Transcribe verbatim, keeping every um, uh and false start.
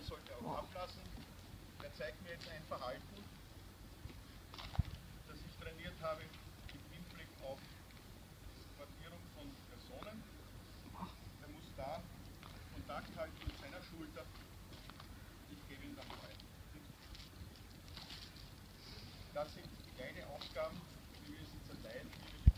sollte auch ablassen. Er zeigt mir jetzt ein Verhalten, das ich trainiert habe im Hinblick auf Portierung von Personen. Er muss da Kontakt halten mit seiner Schulter. Ich gebe ihm dann frei. Das sind kleine Aufgaben,